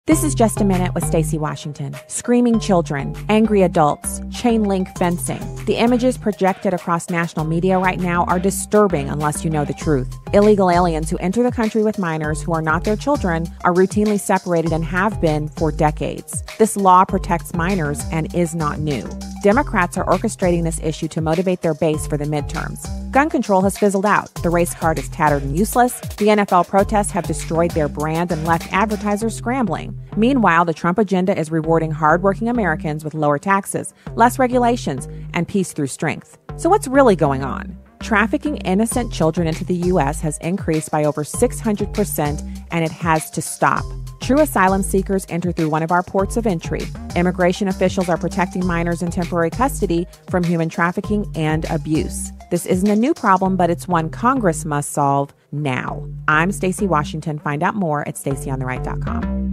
This is Just a Minute with Stacey Washington. Screaming children, angry adults, chain link fencing. The images projected across national media right now are disturbing unless you know the truth. Illegal aliens who enter the country with minors who are not their children are routinely separated and have been for decades. This law protects minors and is not new. Democrats are orchestrating this issue to motivate their base for the midterms. Gun control has fizzled out. The race card is tattered and useless. The NFL protests have destroyed their brand and left advertisers scrambling. Meanwhile, the Trump agenda is rewarding hardworking Americans with lower taxes, less regulations, and peace through strength. So what's really going on? Trafficking innocent children into the U.S. has increased by over 600%, and it has to stop. True asylum seekers enter through one of our ports of entry. Immigration officials are protecting minors in temporary custody from human trafficking and abuse. This isn't a new problem, but it's one Congress must solve now. I'm Stacey Washington. Find out more at StaceyOnTheRight.com.